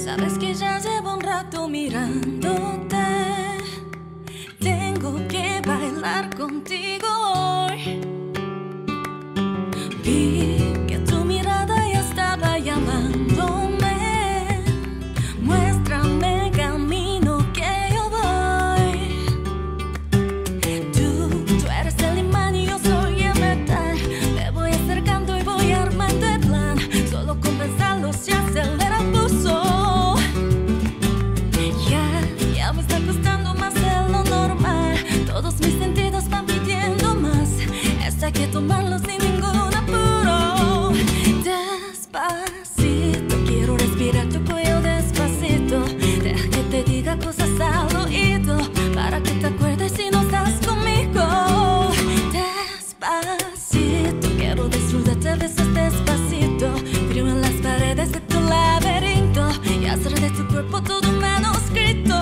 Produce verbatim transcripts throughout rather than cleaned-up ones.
Sabes que ya llevo un rato mirándote. Tengo que bailar contigo hoy. Vi que tu mirada ya estaba llamándome. Muéstrame el camino que yo voy. Tú, tú eres el imán y yo soy el metal. Me voy acercando y voy armando el plan. Solo con pensarlo se acelera el pulso. Ya, ya me está costando más de lo normal. Todos mis sentidos van pidiendo más. Esto hay que tomarlo sin ningún apuro. Despacito, quiero respirar tu cuello despacito. Deja que te diga cosas al oído, para que te acuerdes si no estás conmigo. Despacito, quiero disfrutarte besos despacito. Frío en las paredes de tu laberinto y hacer de tu cuerpo todo un manuscrito.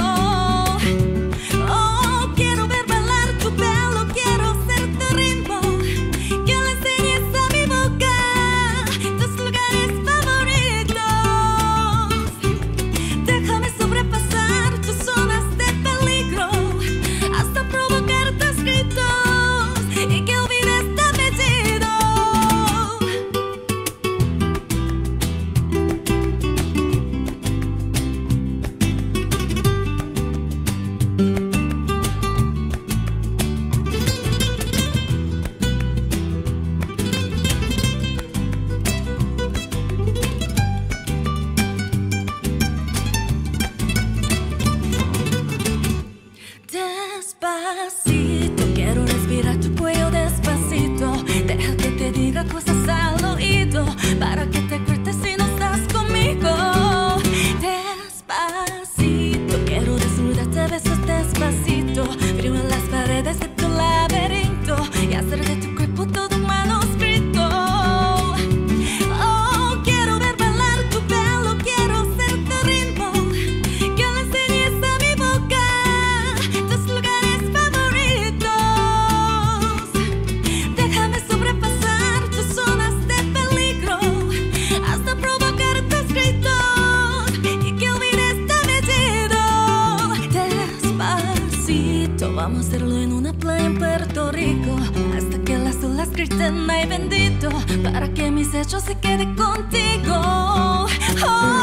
Oh, quiero ver bailar tu pelo, quiero ser tu ritmo. Que le enseñes a mi boca tus lugares favoritos. Déjame sobrepasar tus zonas de peligro hasta provocar tus gritos y que olvides tu apellido. Despacito, quiero respirar tu cuello despacito. Deja que te diga cosas al oído, para que te acuerdes si no estás conmigo. Despacito, quiero desnudarte besos despacito. Frío en las paredes de tu laberinto y hacer de tu cuerpo todo un manuscrito. Oh, quiero ver bailar tu pelo, quiero ser tu ritmo. Que le enseñes a mi boca tus lugares favoritos. Déjame sobrepasar tus zonas de peligro hasta provocar tus gritos y que olvides tu apellido. Despacito, vamos a hacerlo en una playa en Puerto Rico hasta que las olas griten ay bendito, para que mis hechos se queden contigo. Oh,